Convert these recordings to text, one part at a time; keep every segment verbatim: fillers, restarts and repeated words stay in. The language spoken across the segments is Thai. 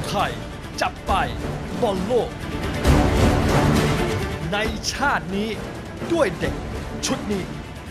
ไทยจับไปบอลโลกในชาตินี้ด้วยเด็กชุดนี้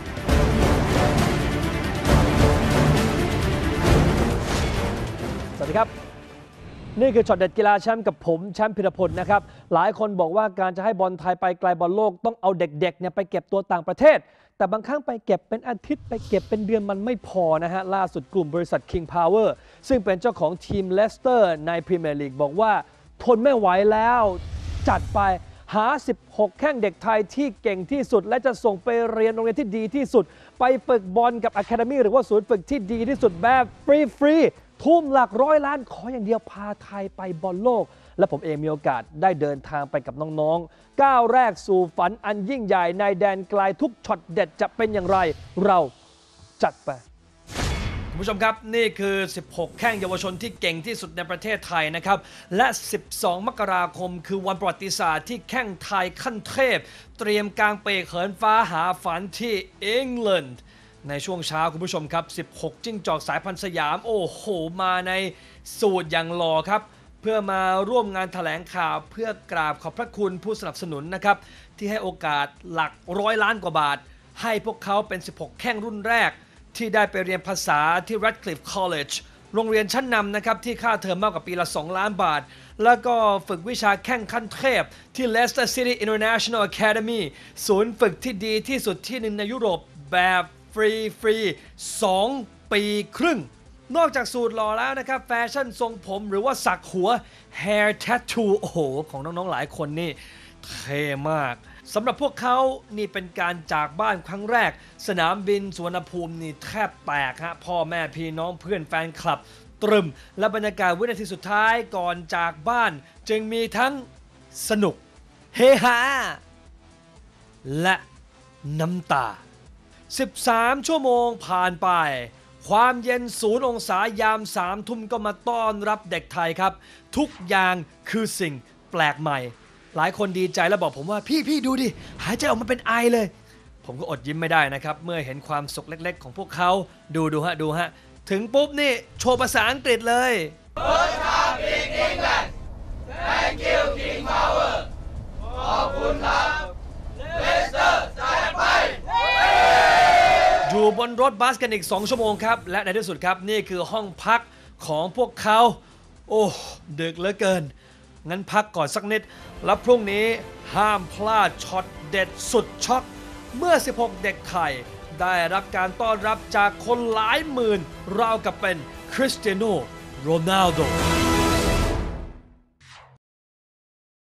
สวัสดีครับนี่คือช็อตเด็ดกีฬาแชมป์กับผมแชมป์พิรพลนะครับหลายคนบอกว่าการจะให้บอลไทยไปไกลบอลโลกต้องเอาเด็กๆเนี่ยไปเก็บตัวต่างประเทศแต่บางครั้งไปเก็บเป็นอาทิตย์ไปเก็บเป็นเดือนมันไม่พอนะฮะล่าสุดกลุ่มบริษัท King Power ซึ่งเป็นเจ้าของทีมเลสเตอร์ในพรีเมียร์ลีกบอกว่าทนไม่ไหวแล้วจัดไปหาสิบหกแข้งเด็กไทยที่เก่งที่สุดและจะส่งไปเรียนโรงเรียนที่ดีที่สุดไปฝึกบอลกับ Academy หรือว่าศูนย์ฝึกที่ดีที่สุดแบบฟรีๆทุ่มหลักร้อยล้านขออย่างเดียวพาไทยไปบอลโลกและผมเองมีโอกาสได้เดินทางไปกับน้องๆก้าวแรกสู่ฝันอันยิ่งใหญ่ในแดนไกลทุกช็อตเด็ดจะเป็นอย่างไรเราจัดไปคุณผู้ชมครับนี่คือสิบหกแข้งเยาวชนที่เก่งที่สุดในประเทศไทยนะครับและสิบสองมกราคมคือวันประวัติศาสตร์ที่แข้งไทยขั้นเทพเตรียมกางเปกเหินฟ้าหาฝันที่อังกฤษในช่วงเช้าคุณผู้ชมครับสิบหกจิ้งจอกสายพันธุ์สยามโอ้โหมาในสูตรอย่างหล่อครับเพื่อมาร่วมงานแถลงข่าวเพื่อกราบขอบพระคุณผู้สนับสนุนนะครับที่ให้โอกาสหลักร้อยล้านกว่าบาทให้พวกเขาเป็นสิบหกแข้งรุ่นแรกที่ได้ไปเรียนภาษาที่ Radcliffe College โรงเรียนชั้นนำนะครับที่ค่าเทอมมากกว่าปีละสองล้านบาทแล้วก็ฝึกวิชาแข้งขั้นเทพที่ Leicester City International Academy ศูนย์ฝึกที่ดีที่สุดที่หนึ่งในยุโรปแบบฟรีฟรีสองปีครึ่งนอกจากสูตรหล่อแล้วนะครับแฟชั่นทรงผมหรือว่าสักหัว hair tattoo โอ้โหของน้องๆหลายคนนี่เท่มากสำหรับพวกเขานี่เป็นการจากบ้านครั้งแรกสนามบินสุวรรณภูมินี่แทบแตกฮะพ่อแม่พี่น้องเพื่อนแฟนคลับตรึมและบรรยากาศวินาทีสุดท้ายก่อนจากบ้านจึงมีทั้งสนุกเฮฮาและน้ำตาสิบสามชั่วโมงผ่านไปความเย็นศูนย์องศายามสามทุ่มก็มาต้อนรับเด็กไทยครับทุกอย่างคือสิ่งแปลกใหม่หลายคนดีใจและบอกผมว่าพี่พี่ดูดิหายใจออกมาเป็นไอเลยผมก็อดยิ้มไม่ได้นะครับเมื่อเห็นความสุขเล็กๆของพวกเขาดูดูฮะดูฮะถึงปุ๊บนี่โชว์ภาษาอังกฤษเลย First time in England Thank you King Power ขอบคุณครับเลสเตอร์จัดไปอยู่บนรถบัสกันอีกสองชั่วโมงครับและในที่สุดครับนี่คือห้องพักของพวกเขาโอ้ดึกเหลือเกินงั้นพักก่อนสักนิดแล้วพรุ่งนี้ห้ามพลาดช็อตเด็ดสุดช็อกเมื่อสิบหกเด็กไทยได้รับการต้อนรับจากคนหลายหมื่นราวกับเป็นคริสเตียโนโรนัลโด